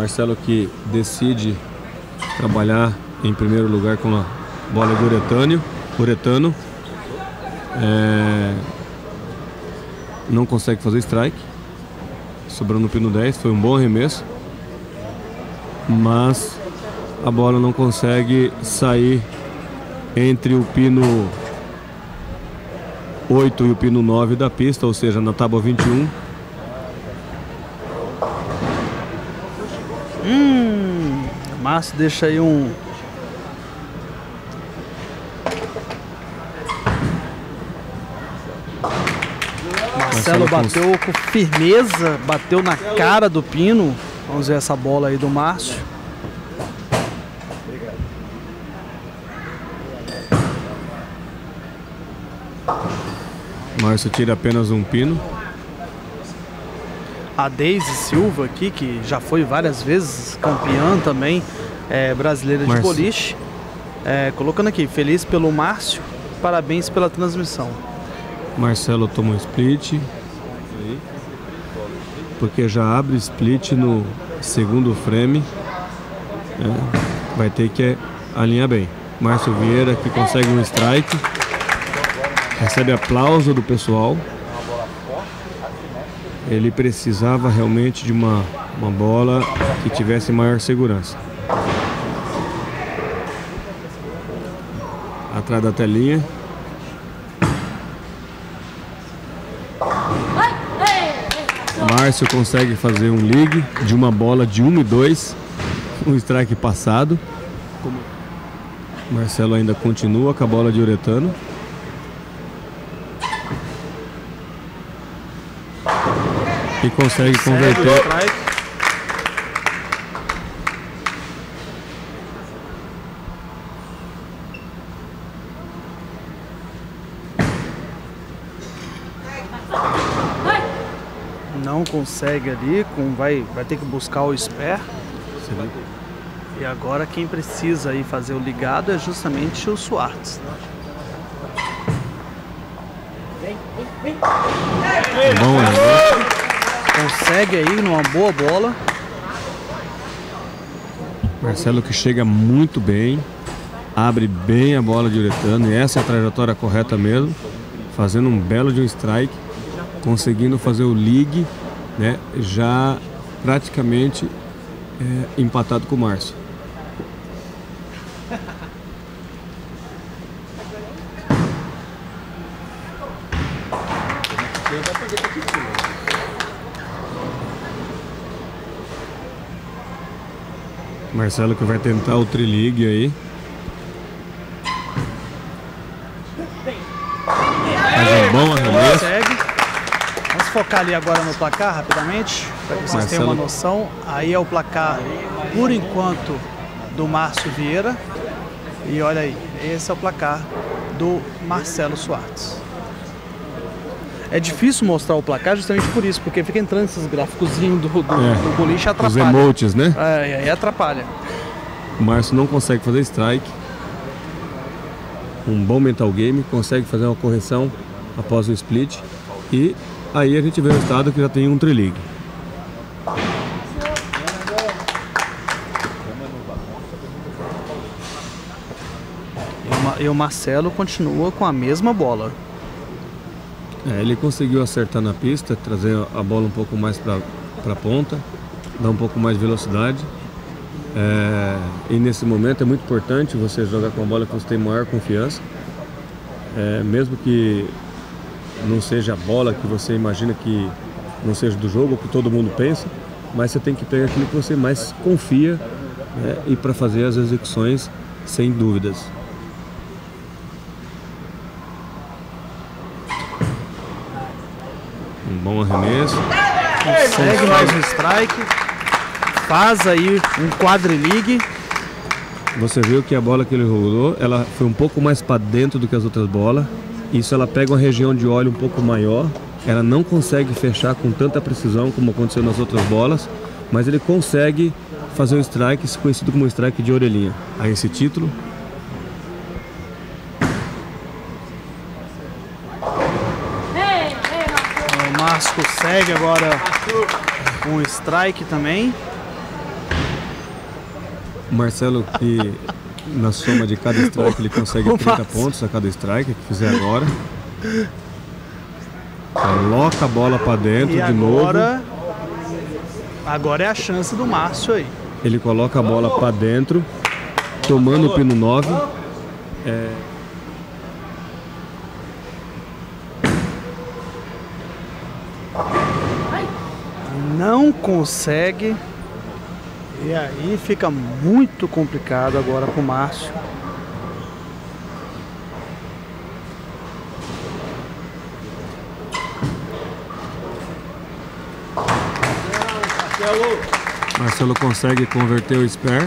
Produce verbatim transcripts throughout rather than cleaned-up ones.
Marcelo que decide trabalhar em primeiro lugar com a bola de uretânio, uretano. É... Não consegue fazer strike. Sobrou no pino dez, foi um bom arremesso. Mas a bola não consegue sair entre o pino oito e o pino nove da pista, ou seja, na tábua vinte e um. Hum, Márcio deixa aí um... Marcelo bateu com firmeza, bateu na cara do pino. Vamos ver essa bola aí do Márcio. Márcio tira apenas um pino. A Deise Silva aqui, que já foi várias vezes campeã também, é, brasileira de Márcio. boliche, é, colocando aqui, feliz pelo Márcio, parabéns pela transmissão. Marcelo toma um split, porque já abre split no segundo frame, é, vai ter que alinhar bem. Márcio Vieira que consegue um strike, recebe aplauso do pessoal. Ele precisava realmente de uma, uma bola que tivesse maior segurança. Atrás da telinha. Márcio consegue fazer um league de uma bola de um e dois. Um strike passado. Marcelo ainda continua com a bola de uretano. E consegue converter. Não consegue ali, com, vai, vai ter que buscar o spare. Sim. E agora quem precisa aí fazer o ligado é justamente o Swartz. Bom, né? Consegue aí numa boa bola. Marcelo que chega muito bem, abre bem a bola de uretano, e essa é a trajetória correta mesmo, fazendo um belo de um strike, conseguindo fazer o league, né, já praticamente é, empatado com o Márcio. Marcelo que vai tentar o tri-league aí. Faz um bom arremesso. Vamos focar ali agora no placar rapidamente, para que vocês Marcelo... tenham uma noção. Aí é o placar, por enquanto, do Márcio Vieira. E olha aí, esse é o placar do Marcelo Swartz. É difícil mostrar o placar justamente por isso, porque fica entrando esses gráficozinhos do, do, é, do boliche e atrapalha. Os emotes, né? É, e aí atrapalha. O Márcio não consegue fazer strike. Um bom mental game, consegue fazer uma correção após o split. E aí a gente vê o estado que já tem um tri-league. E o Marcelo continua com a mesma bola. É, ele conseguiu acertar na pista, trazer a bola um pouco mais para a ponta, dar um pouco mais de velocidade. É, e nesse momento é muito importante você jogar com a bola que você tem maior confiança. É, mesmo que não seja a bola que você imagina que não seja do jogo, ou que todo mundo pensa, mas você tem que pegar aquilo que você mais confia, né, e para fazer as execuções sem dúvidas. Um bom arremesso. Consegue mais um strike. Faz aí um quadrileague. Você viu que a bola que ele rolou, ela foi um pouco mais para dentro do que as outras bolas. Isso, ela pega uma região de óleo um pouco maior. Ela não consegue fechar com tanta precisão como aconteceu nas outras bolas, mas ele consegue fazer um strike conhecido como strike de orelhinha. Aí esse título. O Márcio consegue agora um strike também. Marcelo, que na soma de cada strike ele consegue trinta pontos a cada strike que fizer agora. Coloca a bola para dentro e de agora, novo. Agora é a chance do Márcio aí. Ele coloca a bola para dentro, tomando o pino nove. É... Não consegue. E aí fica muito complicado agora pro Márcio. Marcelo consegue converter o spare.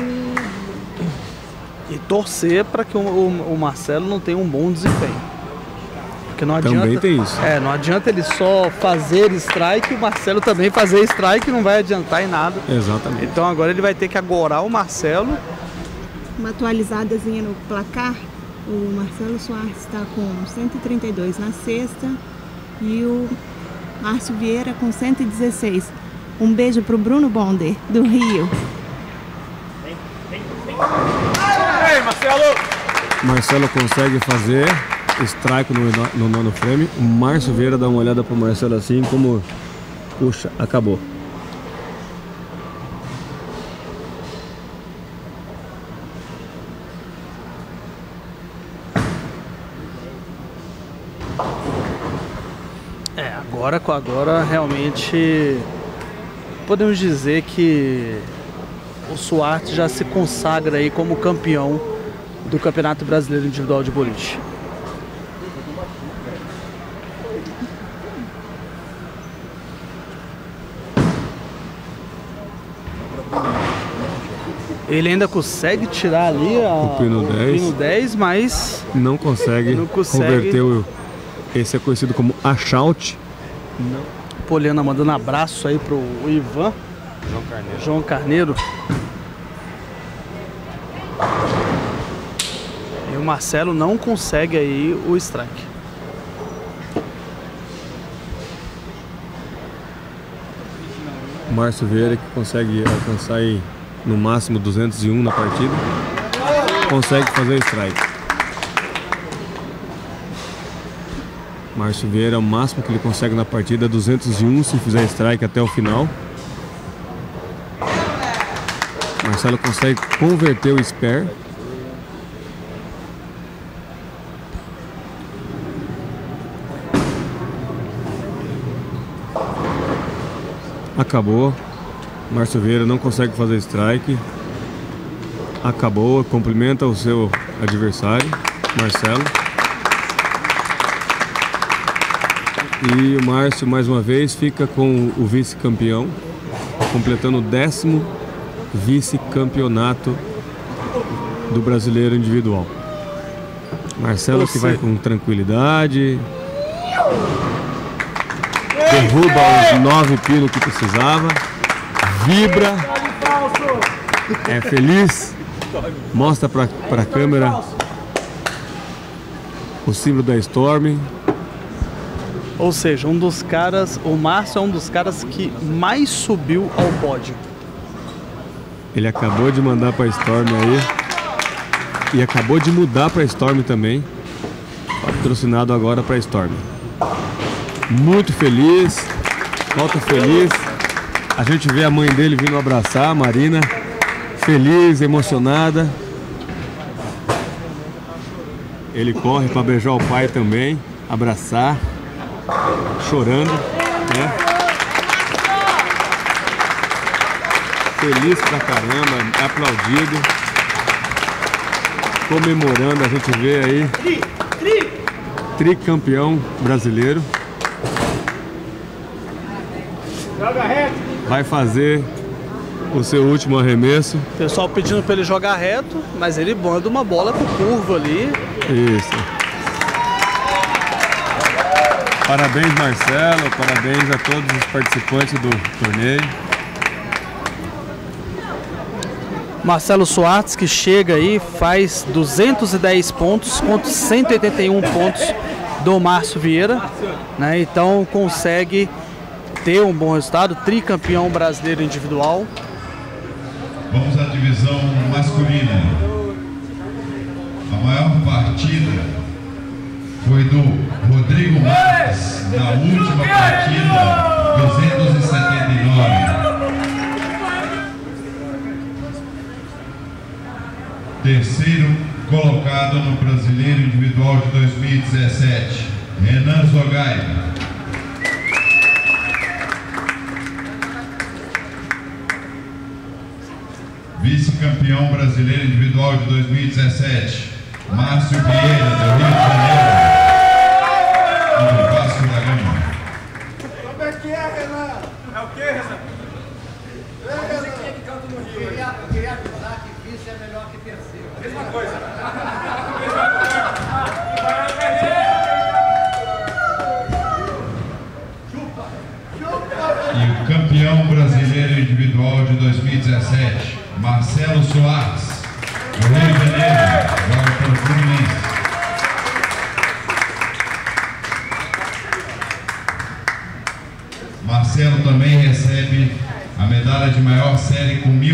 E torcer para que o, o, o Marcelo não tenha um bom desempenho. Porque não adianta, também tem isso. É, não adianta ele só fazer strike e o Marcelo também fazer strike, não vai adiantar em nada. Exatamente. Então agora ele vai ter que agorar o Marcelo. Uma atualizadazinha no placar. O Marcelo Soares está com cento e trinta e dois na sexta e o Márcio Vieira com cento e dezesseis. Um beijo pro Bruno Bonder, do Rio. Ei, Marcelo! Marcelo consegue fazer strike no, no nono frame. O Márcio Vieira dá uma olhada pro Marcelo assim como... Puxa, acabou. É, agora, agora realmente podemos dizer que o Soares já se consagra aí como campeão do Campeonato Brasileiro Individual de Boliche. Ele ainda consegue tirar ali a, o pino dez, dez, mas não consegue, não consegue. converter o... Esse é conhecido como achout. Poliana mandando abraço aí pro Ivan. João Carneiro. João Carneiro. E o Marcelo não consegue aí o strike. O Márcio Vieira, que consegue alcançar aí no máximo duzentos e um na partida, consegue fazer strike. Márcio Vieira, o máximo que ele consegue na partida é duzentos e um se fizer strike até o final. Marcelo consegue converter o spare. Acabou. Márcio Vieira não consegue fazer strike. Acabou. Cumprimenta o seu adversário, Marcelo. E o Márcio, mais uma vez, fica com o vice-campeão, completando o décimo vice-campeonato do brasileiro individual. Marcelo que vai com tranquilidade, derruba os nove pinos que precisava, vibra, é feliz, mostra para a câmera o símbolo da Storm. Ou seja, um dos caras, o Márcio é um dos caras que mais subiu ao pódio. Ele acabou de mandar para a Storm aí e acabou de mudar para a Storm também, patrocinado agora para a Storm. Muito feliz, volta feliz. A gente vê a mãe dele vindo abraçar, a Marina, feliz, emocionada. Ele corre para beijar o pai também, abraçar, chorando, né? Feliz pra caramba, aplaudido, comemorando. A gente vê aí tricampeão brasileiro. Vai fazer o seu último arremesso. O pessoal pedindo para ele jogar reto, mas ele manda uma bola com curva ali. Isso. Parabéns, Marcelo, parabéns a todos os participantes do torneio. Marcelo Soares, que chega aí, faz duzentos e dez pontos contra cento e oitenta e um pontos do Márcio Vieira, né? Então consegue ter um bom resultado, tricampeão brasileiro individual. Vamos à divisão masculina. A maior partida foi do Rodrigo Marques, na última partida, duzentos e setenta e nove. Terceiro colocado no Brasileiro Individual de dois mil e dezessete, Renan Zogai. Vice-campeão brasileiro individual de dois mil e dezessete, Márcio Vieira, do Rio de Janeiro, e do Vasco da Gama. Como é que é, Renan? É o que, Renan? É, Renan. Que canta no Rio. Eu queria, eu queria avisar que vice é melhor que terceiro. Mesma coisa. E o campeão brasileiro individual de dois mil e dezessete, Marcelo Soares, do Rio de Janeiro, joga pelo Fluminense. Marcelo também recebe a medalha de maior série com mil